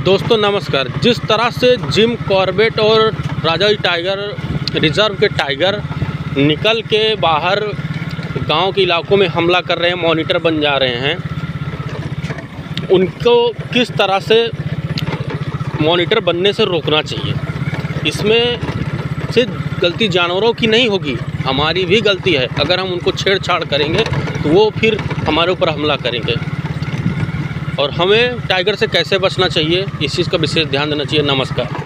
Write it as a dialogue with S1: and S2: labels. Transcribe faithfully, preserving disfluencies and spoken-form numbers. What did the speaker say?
S1: दोस्तों नमस्कार। जिस तरह से जिम कॉर्बेट और राजाई टाइगर रिजर्व के टाइगर निकल के बाहर गांव के इलाकों में हमला कर रहे हैं, मॉनिटर बन जा रहे हैं, उनको किस तरह से मॉनिटर बनने से रोकना चाहिए। इसमें से गलती जानवरों की नहीं होगी, हमारी भी गलती है। अगर हम उनको छेड़छाड़ करेंगे तो वो फिर हमारे ऊपर हमला करेंगे। और हमें टाइगर से कैसे बचना चाहिए, इस चीज़ का विशेष ध्यान देना चाहिए। नमस्कार।